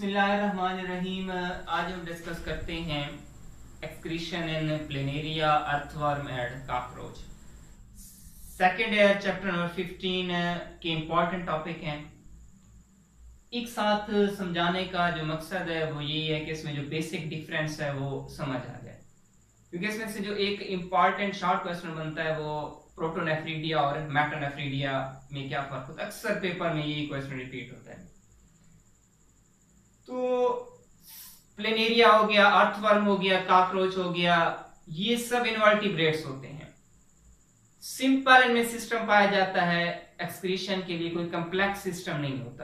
बिस्मिल्लाहिर्रहमानिर्रहीम। आज हम डिस्कस करते हैं excretion in planaria, earthworm and cockroach. Second year chapter number 15 के इम्पोर्टेंट टॉपिक हैं। एक साथ समझाने का जो मकसद है वो यही है कि इसमें जो बेसिक डिफरेंस है वो समझ आ जाए, क्योंकि इसमें से जो एक इम्पॉर्टेंट शॉर्ट क्वेश्चन बनता है वो प्रोटोनेफ्रीडिया और मेटानेफ्रीडिया में क्या फर्क होता है। अक्सर पेपर में यही क्वेश्चन रिपीट होता है। तो प्लेनेरिया हो गया, अर्थवर्म हो गया, कॉकरोच हो गया, ये सब इनवर्टिब्रेट्स होते हैं। सिंपल इनमें सिस्टम पाया जाता है, एक्सक्रीशन के लिए कोई कॉम्प्लेक्स सिस्टम नहीं होता।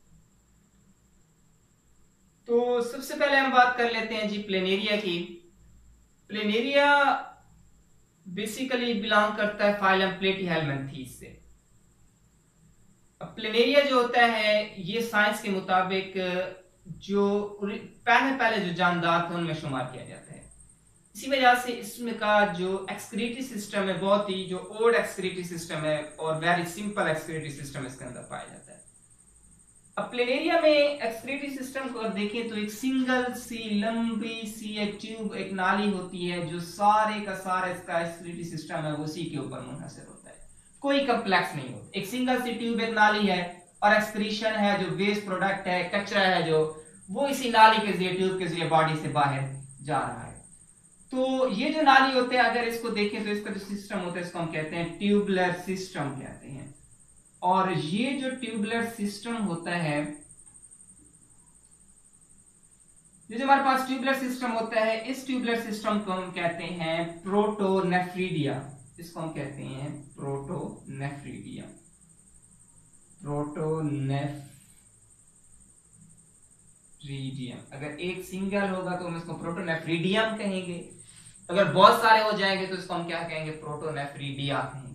तो सबसे पहले हम बात कर लेते हैं जी प्लेनेरिया की। प्लेनेरिया बेसिकली बिलोंग करता है फाइलम प्लेटीहेल्मिन्थीज से। अब प्लेनेरिया जो होता है ये साइंस के मुताबिक जो पहले जो जानदार थे उनमें शुमार किया जाता है। इसी वजह से इसमें का जो एक्सक्रीटरी सिस्टम है बहुत ही जो ओल्ड एक्सक्रीटरी सिस्टम है और वेरी सिंपल एक्सक्रीटरी सिस्टम इसके अंदर पाया जाता है। अब प्लेनेरिया में एक्सक्रीटरी सिस्टम को देखें तो एक सिंगल सी लंबी सी एक ट्यूब, एक नाली होती है जो सारे का सारा इसका एक्सक्रीटरी सिस्टम है उसी के ऊपर मुनहसर होता है, कोई कॉम्प्लेक्स नहीं होता। एक सिंगल सी ट्यूब, एक नाली है और एक्सक्रीशन है जो वेस्ट प्रोडक्ट है, कचरा है जो वो इसी नाली के जरिए, ट्यूब के जरिए बॉडी से बाहर जा रहा है। तो ये जो नाली होते हैं अगर इसको देखें तो इसका जो सिस्टम होता है इसको हम कहते हैं ट्यूबुलर सिस्टम कहते हैं। और ये जो ट्यूबुलर सिस्टम होता है, जो हमारे पास ट्यूबुलर सिस्टम होता है, इस ट्यूबुलर सिस्टम को हम कहते हैं प्रोटोनेफ्रीडिया। इसको हम कहते हैं प्रोटोनेफ्रीडिया। प्रोटोनेफ्रीडियम, अगर एक सिंगल होगा तो हम इसको प्रोटोनेफ्रीडियम कहेंगे, अगर बहुत सारे हो जाएंगे तो इसको हम क्या कहेंगे, प्रोटोनेफ्रीडिया कहेंगे।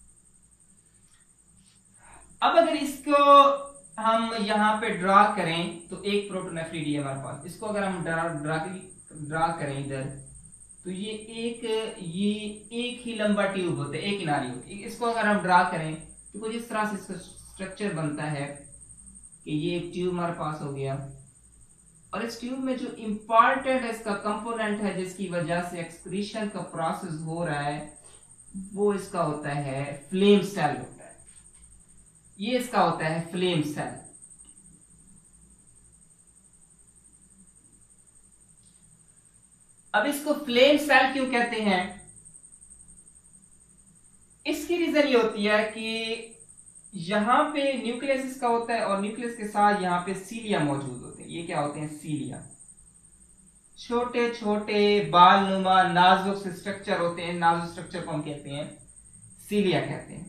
अब अगर इसको हम यहाँ पे ड्रा करें तो एक प्रोटोनेफ्रीडिया हमारे पास, इसको अगर हम ड्रा करें इधर तो ये एक ही लंबा ट्यूब होता है, एक ही नाली होती है। इसको अगर हम ड्रा करें तो कुछ इस तरह से इसका स्ट्रक्चर बनता है कि ये एक ट्यूब हमारे पास हो गया और इस ट्यूब में जो इंपॉर्टेंट इसका कंपोनेंट है जिसकी वजह से एक्सक्रीशन का प्रोसेस हो रहा है वो इसका होता है फ्लेम सेल होता है। ये इसका होता है फ्लेम सेल। अब इसको फ्लेम सेल क्यों कहते हैं, इसकी रीजन ये होती है कि यहां पे न्यूक्लियस इसका होता है और न्यूक्लियस के साथ यहां पे सीलिया मौजूद होते हैं। ये क्या होते हैं, सीलिया, छोटे छोटे बाल नुमा नाजुक से स्ट्रक्चर होते हैं। नाजुक स्ट्रक्चर को हम कहते हैं सीलिया कहते हैं।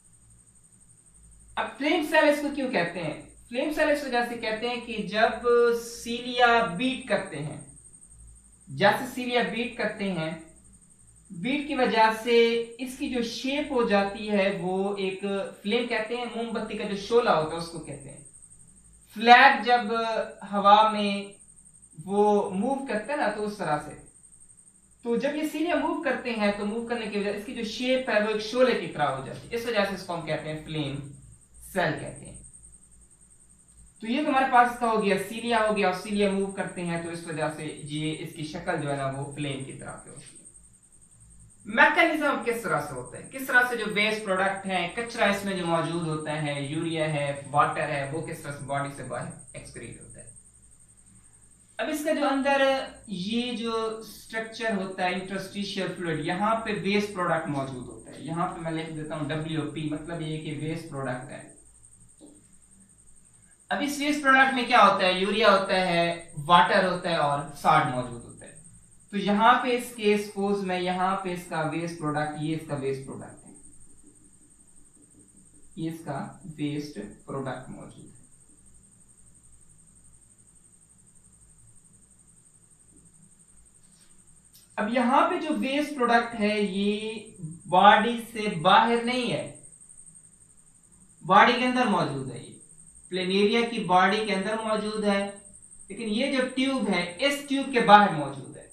अब फ्लेम सेल इसको क्यों कहते हैं, फ्लेम सेल इस वजह से कहते हैं कि जब सीलिया बीट करते हैं, जैसे सीलिया बीट करते हैं, बीट की वजह से इसकी जो शेप हो जाती है वो एक फ्लेम कहते हैं, मोमबत्ती का जो शोला होता है उसको कहते हैं। फ्लैग जब हवा में वो मूव करते हैं ना तो उस तरह से, तो जब ये सीलिया मूव करते हैं तो मूव करने की वजह इसकी जो शेप है वो एक शोले की तरह हो जाती है, इस वजह से इसको हम कहते हैं फ्लेम सेल कहते हैं। तो ये हमारे पास का हो गया सीलिया हो गया और सीलिया मूव करते हैं तो इस वजह से ये इसकी शक्ल जो है ना वो फ्लेम की तरह की होती है। मैकेनिज्म किस तरह से होता है, किस तरह से जो वेस्ट प्रोडक्ट है, कचरा इसमें जो मौजूद होता है, यूरिया है, वाटर है, वो किस तरह से बॉडी से बाहर एक्सक्रीट होता है। अब इसका जो अंदर ये जो स्ट्रक्चर होता है इंटरस्टिशियल फ्लूइड, यहाँ पे वेस्ट प्रोडक्ट मौजूद होता है। यहाँ पे मैं लिख देता हूँ WP, मतलब ये कि वेस्ट प्रोडक्ट है। अब इस वेस्ट प्रोडक्ट में क्या होता है, यूरिया होता है, वाटर होता है और सॉल्ट मौजूद होता है। तो यहाँ पे इस केस सपोज में यहाँ पे इसका वेस्ट प्रोडक्ट, ये इसका वेस्ट प्रोडक्ट है, ये इसका वेस्ट प्रोडक्ट मौजूद है। अब यहाँ पे जो वेस्ट प्रोडक्ट है ये बॉडी से बाहर नहीं है, बॉडी के अंदर मौजूद है। ये प्लेनेरिया की बॉडी के अंदर मौजूद है, लेकिन ये जो ट्यूब है इस ट्यूब के बाहर मौजूद है।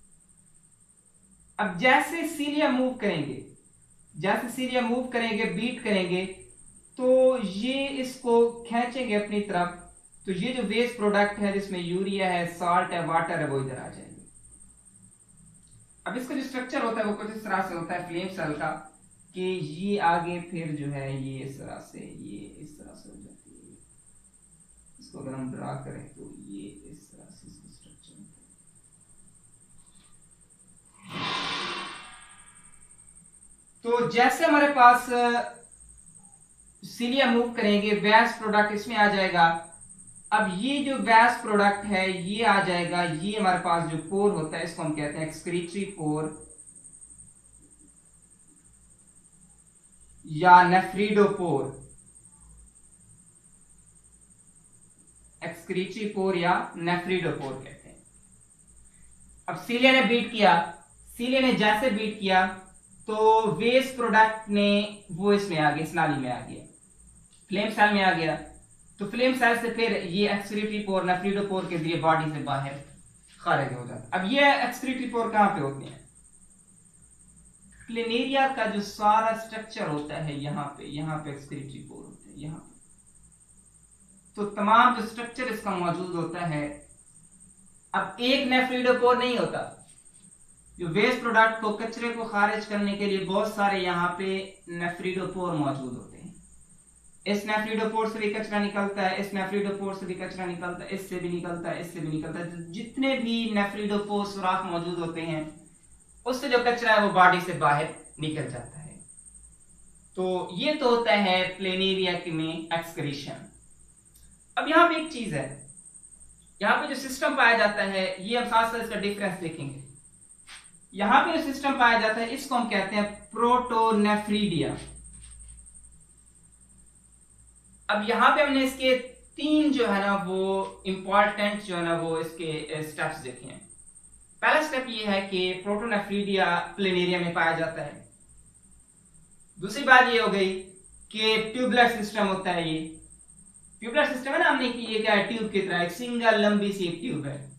अब जैसे सीलिया मूव करेंगे, जैसे सीलिया मूव करेंगे, बीट करेंगे, तो ये इसको खींचेंगे अपनी तरफ तो ये जो वेस्ट प्रोडक्ट है जिसमें यूरिया है, साल्ट है, वाटर है, वो इधर आ जाएंगे। अब इसका जो स्ट्रक्चर होता है वो कुछ इस तरह से होता है फ्लेम सेल का, कि ये आगे फिर जो है ये इस तरह से, ये इस तरह से हो जाती है। इसको अगर हम ड्रा करें तो ये इस तरह से इसका स्ट्रक्चर होता है। तो जैसे हमारे पास सीलिया मूव करेंगे, वेस्ट प्रोडक्ट इसमें आ जाएगा। अब ये जो वेस्ट प्रोडक्ट है ये आ जाएगा, ये हमारे पास जो पोर होता है इसको हम कहते हैं एक्सक्रीटरी पोर या नेफ्रीडोपोर। एक्सक्रीटरी पोर या नेफ्रीडोपोर कहते हैं। अब सीलिया ने बीट किया, सीलिया ने जैसे बीट किया तो वेस्ट प्रोडक्ट ने वो इसमें आ गया, इस नाली में आ गया, फ्लेम सेल में आ गया। तो फ्लेम सेल से फिर ये एक्सक्रीटरी पोर नेफ्रीडोपोर के जरिए बॉडी से बाहर खारिज हो जाता है। अब ये एक्सक्रीटरी पोर कहां पे होते हैं? प्लेनेरिया का जो सारा स्ट्रक्चर होता है यहाँ पे एक्सक्रीटरी पोर होते हैं यहाँ पे। तो तमाम जो स्ट्रक्चर इसका मौजूद होता है। अब एक नेफ्रीडोपोर नहीं होता, जो वेस्ट प्रोडक्ट को, कचरे को खारिज करने के लिए बहुत सारे यहाँ पे नेफ्रीडोपोर मौजूद होते हैं। इस नेफ्रीडोपोर से भी कचरा निकलता है, इस नेफ्रीडोपोर से भी कचरा निकलता है, इससे भी निकलता है, इससे भी निकलता है। जितने भी नेफ्रीडोपोर सुराख मौजूद होते हैं उससे जो कचरा है वो बॉडी से बाहर निकल जाता है। तो ये तो होता है प्लेनेरिया में एक्सक्रीशन। अब यहाँ पे एक चीज है, यहाँ पे जो सिस्टम पाया जाता है, ये हम साथ साथ इसका डिफरेंस देखेंगे। यहाँ पे जो सिस्टम पाया जाता है इसको हम कहते हैं प्रोटोनेफ्रीडिया। अब यहाँ पे हमने इसके 3 जो है ना वो इंपॉर्टेंट जो है ना वो इसके स्टेप्स देखे हैं। पहला स्टेप ये है कि प्रोटोनेफ्रीडिया प्लेनेरिया में पाया जाता है। दूसरी बात ये हो गई कि ट्यूबलर सिस्टम होता है। ये ट्यूबलर सिस्टम है ना, हमने कि ये क्या है, ट्यूब की तरह एक सिंगल लंबी सी एक ट्यूब है।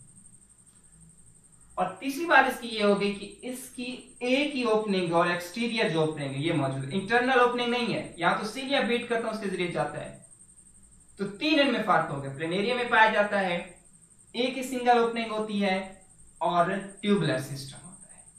और तीसरी बात इसकी ये हो गई कि इसकी एक ही ओपनिंग और एक्सटीरियर जो ओपनिंग है ये मौजूद है, इंटरनल ओपनिंग नहीं है। यहाँ तो सीलिया बीट करता हूं उसके जरिए जाता है। तो 3 इनमें फर्क हो गया। प्लेनेरिया में पाया जाता है एक ही सिंगल ओपनिंग होती है और ट्यूबुलर सिस्टम होता है।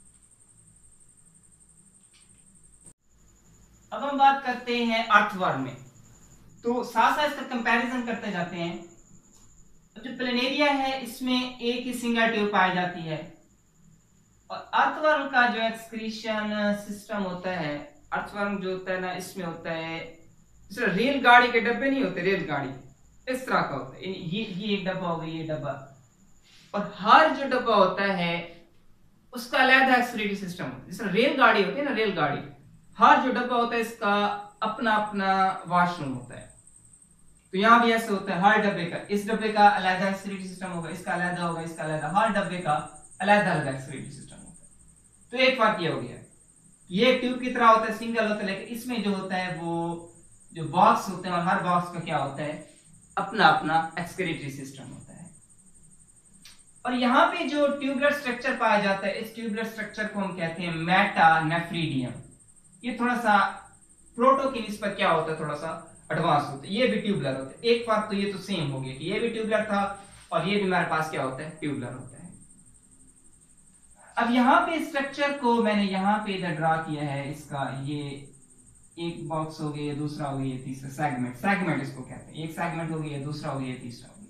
अब हम बात करते हैं अर्थवर्म में। तो साथ साथ इसका कंपैरिजन करते जाते हैं। जो प्लेनेरिया है इसमें एक ही सिंगल ट्यूब पाई जाती है और अर्थवर्म का जो एक्सक्रीशन सिस्टम होता है, अर्थवर्म जो होता है ना इसमें होता है, जैसे रेलगाड़ी के डब्बे नहीं होते, रेलगाड़ी इस तरह का होता है। ये एक डब्बा हो गया, ये डब्बा, और हर जो डब्बा होता है उसका अलग एक्सक्रीटरी सिस्टम होता है। जैसे रेलगाड़ी होती है ना, रेलगाड़ी, हर जो डब्बा होता है इसका अपना अपना वॉशरूम होता है। तो यहाँ भी ऐसे होता है, हर डब्बे का, इस डब्बे का अलग एक्सक्रीटरी सिस्टम होगा, इसका अलग होगा, इसका अलग, हर डब्बे का अलग अलग एक्सक्रीटरी सिस्टम होता है। तो एक फर्क ये हो गया, ये ट्यूब की तरह होता है, सिंगल होता है, लेकिन इसमें जो होता है वो जो बॉक्स होते हैं और हर बॉक्स का क्या होता है, अपना अपना एक्सक्रीटरी सिस्टम होता है। और यहाँ पे जो ट्यूबुलर स्ट्रक्चर पाया जाता है, इस ट्यूबुलर स्ट्रक्चर को हम कहते हैं मेटानेफ्रीडियम। ये थोड़ा सा प्रोटो की निस्बत क्या होता है, थोड़ा सा एडवांस होता है। ये भी ट्यूबुलर होता है। एक बार तो ये तो सेम हो गया कि ये भी ट्यूबुलर था और ये भी हमारे पास क्या होता है, ट्यूबुलर होता है। अब यहाँ पे स्ट्रक्चर को मैंने यहाँ पे इधर ड्रा किया है। इसका ये एक बॉक्स हो गया, दूसरा हो गया, तीसरा सेगमेंट, सेगमेंट इसको कहते हैं। एक सेगमेंट हो गया, दूसरा हो गया, तीसरा हो गया।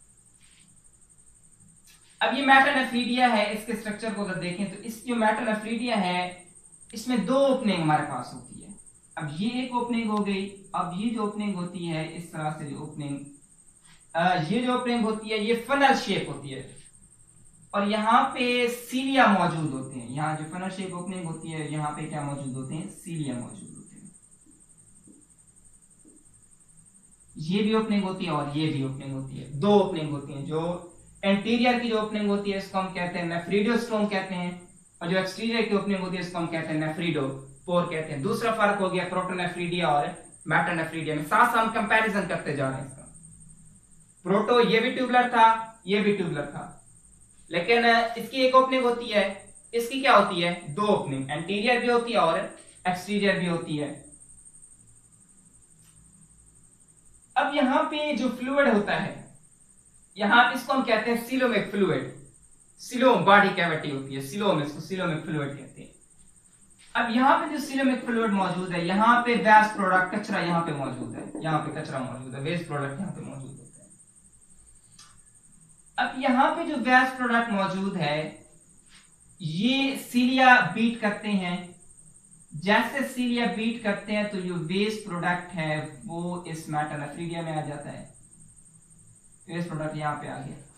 अब ये मेटानेफ्रीडिया है, इसके स्ट्रक्चर को अगर देखें तो इस जो मेटानेफ्रीडिया है इसमें 2 ओपनिंग हमारे पास होती है। अब ये एक ओपनिंग हो गई। अब ये जो ओपनिंग होती है इस तरह से जो ओपनिंग, ये जो ओपनिंग होती है ये फनल शेप होती है और यहाँ पे सीलिया मौजूद होते हैं। यहाँ जो फनल शेप ओपनिंग होती है यहाँ पे क्या मौजूद होते हैं, सीलिया मौजूद होते हैं। ये भी ओपनिंग होती है और ये भी ओपनिंग होती है, 2 ओपनिंग होती हैं। जो एंटीरियर की जो ओपनिंग होती है इसको हम कहते हैं नेफ्रीडियोस्टोम कहते हैं और जो एक्सटीरियर की ओपनिंग होती है इसको हम कहते हैं नेफ्रीडोपोर कहते हैं। दूसरा फर्क हो गया प्रोटोनेफ्रीडिया और मेटानेफ्रीडिया में। साथ साथ हम कंपैरिजन करते जा रहे हैं इसका। प्रोटो ये भी ट्यूबुलर था, ये भी ट्यूबुलर था, लेकिन इसकी एक ओपनिंग होती है, इसकी क्या होती है, 2 ओपनिंग, एंटीरियर भी होती है और एक्सटीरियर भी होती है। अब यहाँ पे जो फ्लूइड होता है यहाँ पे इसको हम कहते हैं coelomic fluid, coelom body cavity होती है, सीलोम, इसको सीलोमिक फ्लूइड कहते हैं। अब यहाँ पे जो सीलोमिक फ्लूइड मौजूद है, यहाँ पे वेस्ट प्रोडक्ट कचरा यहाँ पे मौजूद है, यहाँ पे कचरा मौजूद है, वेस्ट प्रोडक्ट यहाँ पे मौजूद होता है। अब यहाँ पे जो वेस्ट प्रोडक्ट मौजूद है ये सीलिया बीट करते हैं, जैसे सीलिया बीट करते हैं तो जो वेस्ट प्रोडक्ट है वो इस मेटानेफ्रीडिया में आ जाता है, वेस्ट प्रोडक्ट यहाँ पे आ गया।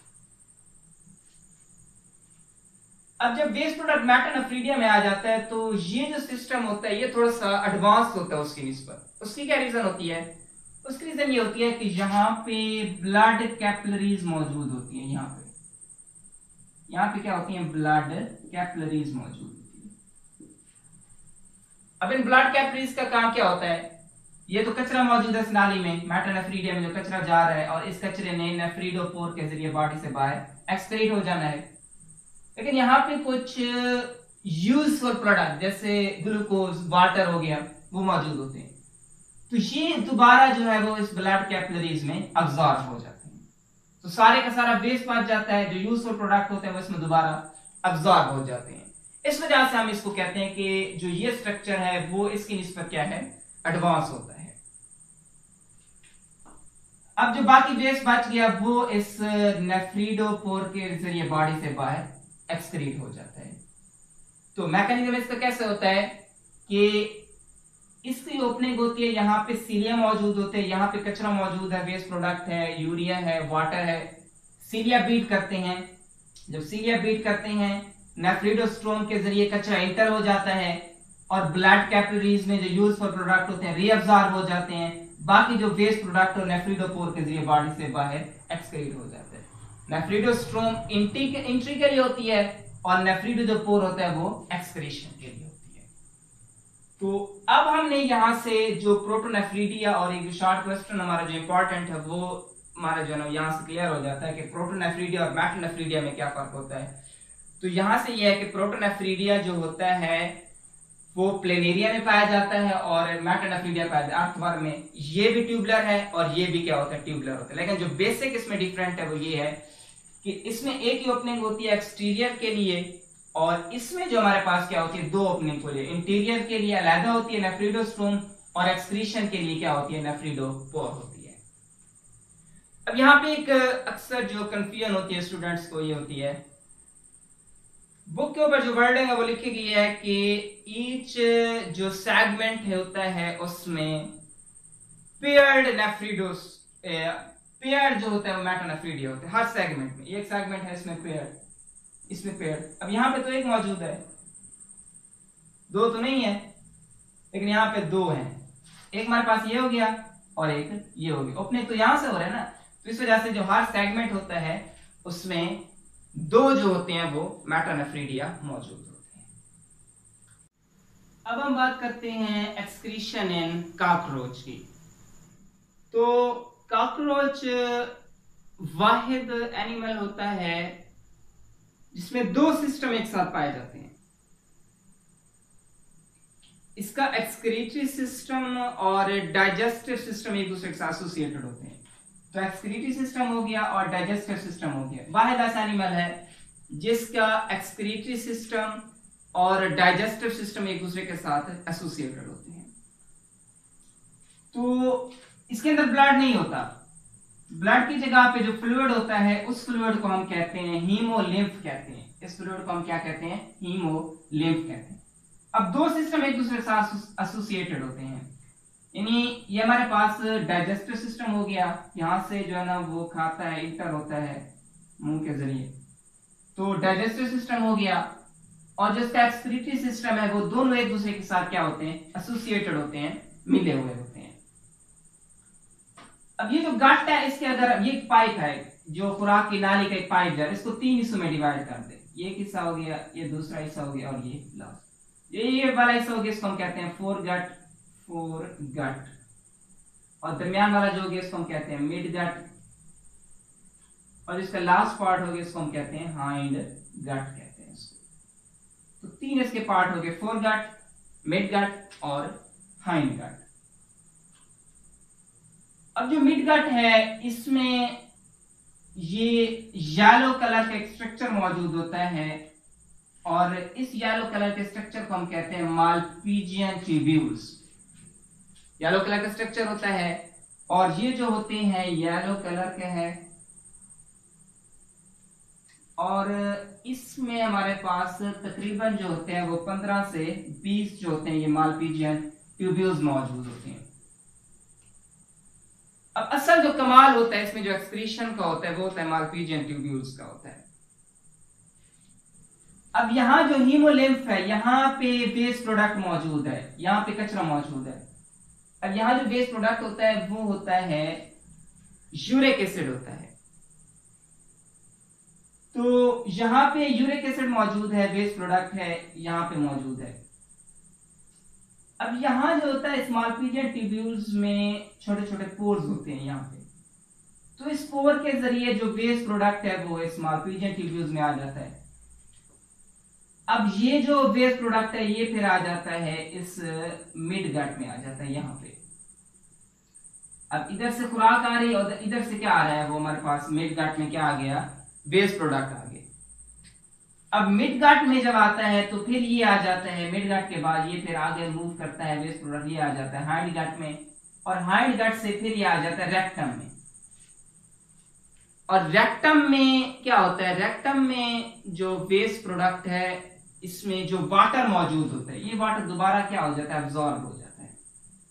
अब जब वेस्ट प्रोडक्ट मेटानेफ्रीडिया में आ जाता है तो ये जो सिस्टम होता है ये थोड़ा सा एडवांस होता है उसकी निस्बत। उसकी क्या रीजन होती है? उसकी रीजन ये होती है कि यहाँ पे ब्लड कैपिलरीज मौजूद होती है, यहाँ पे क्या होती है? ब्लड कैपिलरीज मौजूद होती है। अब इन ब्लड कैपिलरीज का काम क्या होता है? ये तो कचरा मौजूद है इस नाली में, मेटानेफ्रीडिया में जो कचरा जा रहा है, और इस कचरे ने नेफ्रीडोपोर के जरिए बॉडी से बाहर एक्सक्रीट हो जाना है। लेकिन यहाँ पे कुछ यूजफुल प्रोडक्ट जैसे ग्लूकोज, वाटर हो गया, वो मौजूद होते हैं, तो ये दोबारा जो है वो इस ब्लड कैपिलरीज में अब्सॉर्ब हो जाते हैं। तो सारे का सारा वेस्ट बच जाता है, जो यूजफुल प्रोडक्ट होते हैं वो इसमें दोबारा अब्सॉर्ब हो जाते हैं। इस वजह से हम इसको कहते हैं कि जो ये स्ट्रक्चर है वो इसकी निस्बत क्या है? एडवांस होता है। अब जो बाकी वेस्ट बच गया वो इस नेफ्रीडोपोर के जरिए बॉडी से बाहर एक्सक्रीट हो जाता है। तो मैकेनिज्म इसका कैसे होता है कि इसकी ओपनिंग होती है, यहाँ पे सीलिया मौजूद होते हैं, यहाँ पे कचरा मौजूद है, वेस्ट प्रोडक्ट है, यूरिया है, वाटर है, सीलिया बीट करते हैं। जब सीलिया बीट करते हैं नेफ्रीडोस्ट्रोम के जरिए कचरा इंटर हो जाता है और ब्लड कैपिलरीज में जो यूजफुल प्रोडक्ट होते हैं रीअब्सॉर्ब हो जाते हैं, बाकी जो वेस्ट प्रोडक्ट और नेफ्रीडोपोर के जरिए बॉडी से बाहर एक्सक्रीट हो जाते हैं। नेफ्रीडोस्ट्रोम एंट्री के लिए होती है और नेफ्रीडो जो पोर होता है वो एक्सक्रीशन के लिए होती है। तो अब हमने यहां से जो प्रोटोनेफ्रीडिया और एक शॉर्ट क्वेश्चन हमारा जो इंपॉर्टेंट है वो हमारा जो है ना यहां से क्लियर हो जाता है कि प्रोटोनेफ्रीडिया और मेटानेफ्रीडिया में क्या फर्क होता है। तो यहां से यह है कि प्रोटोनेफ्रीडिया जो होता है वो प्लेनेरिया में पाया जाता है और मेटानेफ्रीडिया पाया जाता है अर्थवर्म में। ये भी ट्यूबुलर है और ये भी क्या होता है? ट्यूबुलर होता है। लेकिन जो बेसिक इसमें डिफरेंट है वो ये है कि इसमें एक ही ओपनिंग होती है एक्सटीरियर के लिए, और इसमें जो हमारे पास क्या होती है? दो ओपनिंग होती है। इंटीरियर के लिए अलग होती है नेफ्रीडोस्ट्रोम और एक्सक्रीशन के लिए क्या होती है? नेफ्रीडोपोर होती है। अब यहाँ पे एक अक्सर जो कंफ्यूजन होती है स्टूडेंट्स को ये होती है, बुक के ऊपर जो वर्डिंग है वो लिखी गई है कि ईच जो सेगमेंट होता है उसमें पेयर्ड नेफ्रीडोस पेयर जो होता है वो मेटानेफ्रीडिया होता है। हर सेगमेंट में एक सेगमेंट है इसमें पेयर, इसमें पेयर। अब यहाँ पे तो एक मौजूद है, दो तो नहीं है, लेकिन यहाँ पे दो हैं। एक हमारे पास ये हो गया और एक ये हो गया। ओपनिंग तो यहाँ से हो रहा है ना, तो इस वजह से जो हर सेगमेंट होता है उसमें दो जो होते हैं वो मेटानेफ्रीडिया मौजूद होते हैं। अब हम बात करते हैं एक्सक्रीशन इन कॉकरोच की। तो कॉकरोच वाहिद एनिमल होता है जिसमें दो सिस्टम एक साथ पाए जाते हैं। इसका एक्सक्रीटरी सिस्टम और डाइजेस्टिव सिस्टम एक दूसरे के साथ एसोसिएटेड होते हैं। तो एक्सक्रीटरी सिस्टम हो गया और डाइजेस्टिव सिस्टम हो गया। वाहिद ऐसा एनिमल है जिसका एक्सक्रीटरी सिस्टम और डाइजेस्टिव सिस्टम एक दूसरे के साथ एसोसिएटेड होते हैं। तो इसके अंदर ब्लड नहीं होता, ब्लड की जगह पे जो फ्लूइड होता है उस फ्लूइड को हम कहते हैं हीमोलिम्फ कहते हैं। इस फ्लूइड को हम क्या कहते हैं? हीमोलिम्फ कहते हैं। अब दो सिस्टम एक दूसरे के साथ एसोसिएटेड होते हैं, यानी ये हमारे पास डाइजेस्टिव सिस्टम हो गया, यहां से जो है ना वो खाता है, इंटर होता है मुंह के जरिए, तो डाइजेस्टिव सिस्टम हो गया। और जिसका एक्सक्रीटरी सिस्टम है वो दोनों एक दूसरे के साथ क्या होते हैं? एसोसिएटेड होते हैं, मिले हुए होते हैं। अब ये जो गट है इसके अगर ये पाइप है जो खुराक की नाली का एक पाइप है, इसको तीन हिस्सों में डिवाइड कर दे। ये एक हिस्सा हो गया, ये दूसरा हिस्सा हो गया और ये लास्ट ये वाला हिस्सा हो गया, इसको हम कहते हैं फोर गट, और दरमियान वाला जो हो गया इसको हम कहते हैं मिड गट, और इसका लास्ट पार्ट हो गया इसको हम कहते हैं हाइंड गट कहते हैं इसको। तो तीन इसके पार्ट हो गए, फोर गट, मिड गट और हाइंड गट। अब जो मिड गट है इसमें ये येलो कलर का एक स्ट्रक्चर मौजूद होता है और इस येलो कलर के स्ट्रक्चर को हम कहते हैं मालपीजियन ट्यूब्यूल्स। येलो कलर का स्ट्रक्चर होता है और ये जो होते हैं येलो कलर के हैं और इसमें हमारे पास तकरीबन जो होते हैं वो 15 से 20 जो होते हैं ये मालपीजियन ट्यूब्यूल्स मौजूद होते हैं। अब असल जो कमाल होता है इसमें जो एक्सक्रीशन का होता है वो होता है मालपीजियन ट्यूब्यूल्स का होता है। अब यहाँ जो हीमोलिम्फ है यहाँ पे वेस्ट प्रोडक्ट मौजूद है, यहाँ पे कचरा मौजूद है। अब यहाँ जो वेस्ट प्रोडक्ट होता है वो होता है यूरिक एसिड होता है। तो यहाँ पे यूरिक एसिड मौजूद है, वेस्ट प्रोडक्ट है यहाँ पे मौजूद है। अब यहाँ जो होता है मालपीजियन ट्यूब्यूल्स में छोटे छोटे पोर्स होते हैं यहाँ पे, तो इस पोर के जरिए जो वेस्ट प्रोडक्ट है वो इस मालपीजियन ट्यूब्यूल्स में आ जाता है। अब ये जो वेस्ट प्रोडक्ट है ये फिर आ जाता है इस मिड गट में आ जाता है यहाँ पे। अब इधर से खुराक आ रही है और इधर से क्या आ रहा है वो हमारे पास मिड गट में क्या आ गया, वेस्ट प्रोडक्ट आ गया। अब मिड गट में जब आता है तो फिर ये आ जाता है, मिड गट के बाद ये फिर आगे मूव करता है वेस्ट प्रोडक्ट, ये आ जाता है हाइंड गट में और हाइंड गट से फिर ये आ जाता है रेक्टम में। और रेक्टम में क्या होता है, रेक्टम में जो वेस्ट प्रोडक्ट है इसमें जो वाटर मौजूद होता है ये वाटर दोबारा क्या हो जाता है, एब्जॉर्ब हो जाता है।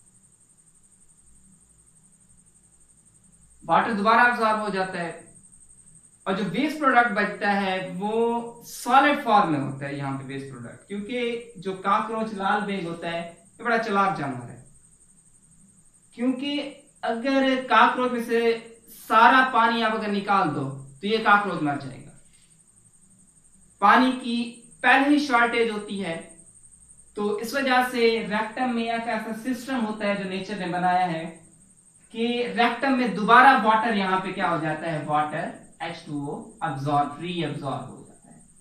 वाटर दोबारा एब्जॉर्ब हो जाता है और जो वेस्ट प्रोडक्ट बचता है वो सॉलिड फॉर्म में होता है यहाँ पे वेस्ट प्रोडक्ट, क्योंकि जो काकरोच लाल बेग होता है ये बड़ा चालाक जानवर है। क्योंकि अगर काकरोच में से सारा पानी आप अगर निकाल दो तो ये काकरोच मर जाएगा। पानी की पहले ही शॉर्टेज होती है, तो इस वजह से रेक्टम में एक ऐसा सिस्टम होता है जो नेचर ने बनाया है कि रेक्टम में दोबारा वाटर यहाँ पे क्या हो जाता है, वाटर H2O रीअब्सॉर्ब हो जाता है।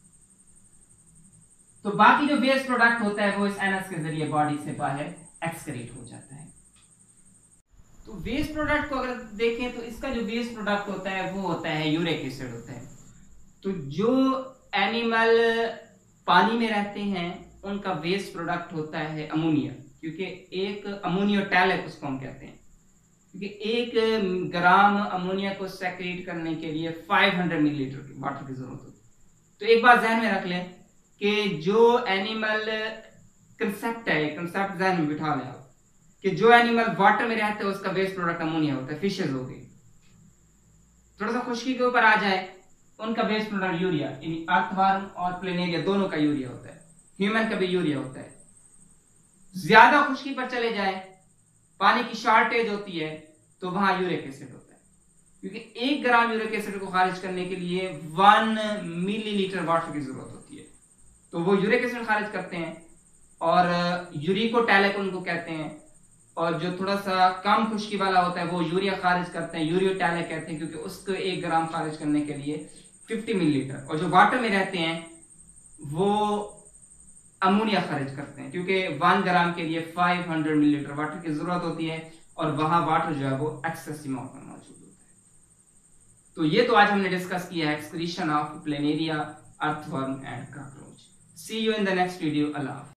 तो बाकी जो वेस्ट प्रोडक्ट होता है वो इस एनस के जरिए बॉडी से बाहर एक्सक्रीट हो जाता है। तो वेस्ट प्रोडक्ट को अगर देखें तो इसका जो वेस्ट प्रोडक्ट होता है वो होता है यूरिक एसिड होता है। तो जो एनिमल पानी में रहते हैं उनका वेस्ट प्रोडक्ट होता है अमोनिया, क्योंकि एक अमोनियो टैलेट उसको हम कहते हैं, क्योंकि 1 ग्राम अमोनिया को सेक्रेट करने के लिए 500 मिलीलीटर वाटर की जरूरत होती है। तो एक बात ध्यान में रख लें कि जो एनिमल कंसेप्ट है, कंसेप्ट ध्यान में बिठा लें आप कि जो एनिमल वाटर में रहता है उसका वेस्ट प्रोडक्ट अमोनिया होता है। फिशेज हो गई, थोड़ा सा खुश्की के ऊपर आ जाए उनका वेस्ट प्रोडक्ट यूरिया, यानी अर्थवर्म और प्लेनेरिया दोनों का यूरिया होता है। ह्यूमन का भी यूरिया होता है। ज्यादा खुश्की पर चले जाए, पानी की शॉर्टेज होती है, तो वहां यूरिक एसिड होता है, क्योंकि 1 ग्राम यूरिक एसिड को खारिज करने के लिए 1 मिलीलीटर वाटर की जरूरत होती है। तो वो यूरिक एसिड खारिज करते हैं और यूरिकोटैलिक उनको कहते हैं, और जो थोड़ा सा कम खुश्की वाला होता है वो यूरिया खारिज करते हैं, यूरियोटैलिक कहते हैं, क्योंकि उसको 1 ग्राम खारिज करने के लिए 50 मिलीलीटर। और जो वाटर में रहते हैं वो अमोनिया खारिज करते हैं, क्योंकि 1 ग्राम के लिए 500 मिलीलीटर वाटर की जरूरत होती है और वहां वाटर जो है वो एक्सेसिव अमाउंट में मौजूद होता है। तो ये तो आज हमने डिस्कस किया है excretion of planaria, earthworm and cockroach. See you in the next video. Allah.